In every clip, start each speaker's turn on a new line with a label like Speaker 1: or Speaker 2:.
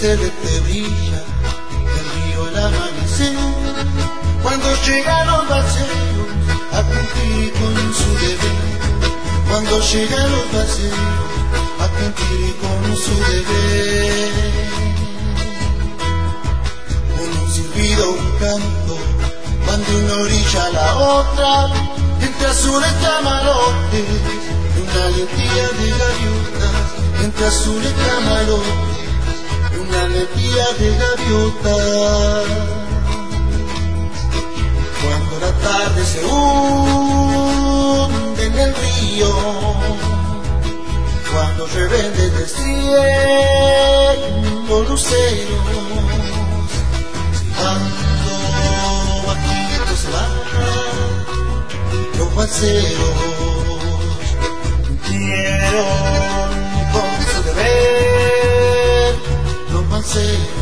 Speaker 1: celeste brilla, el río el amanecer, cuando llegan los balseros a cumplir con su deber, cuando llegan los balseros a cumplir con su deber. Con un silbido, un canto, van de una orilla a la otra, entre azules camarotes, de una alegría de gaviotas, entre azules camarotes, de una alegría de gaviotas. Cuando la tarde se hunde en el río, cuando llueven desde el cielo luceros, silbando bajitos se van los balseros, cumplieron con su deber los balseros.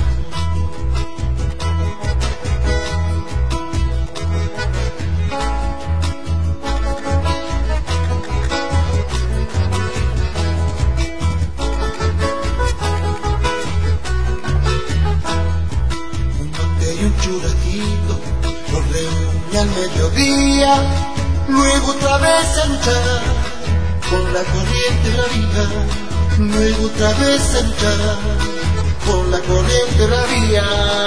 Speaker 1: Y un churrasquito los reúne al mediodía, luego otra vez a luchar con la corriente bravía, luego otra vez a luchar con la corriente bravía.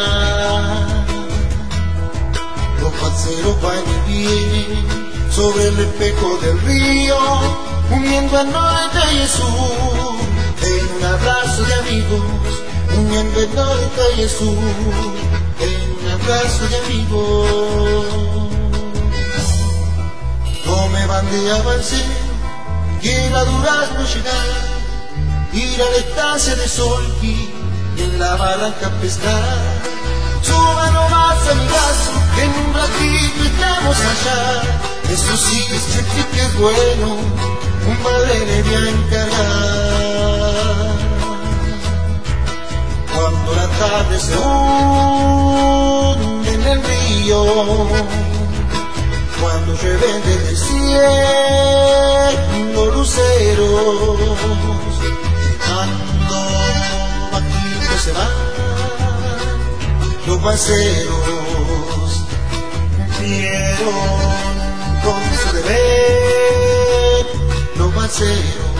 Speaker 1: Los balseros van y vienen sobre el espejo del río, uniendo al norte y el sur en un abrazo de amigos, uniendo el norte y el sur en un abrazo de amigos. No me bandea balsero, quiero a Durazno llegar, ir a la estancia de Solqui y en la barranca pescar. Suba nomás a mi brazo, que en un ratito estamos allá. Eso sí, que es bueno, un padre le voy a encargar. Cuando la tarde se hunde en el río, cuando llueven desde el cielo luceros, cuando bajitos se van los balseros, cumplieron con su deber los balseros.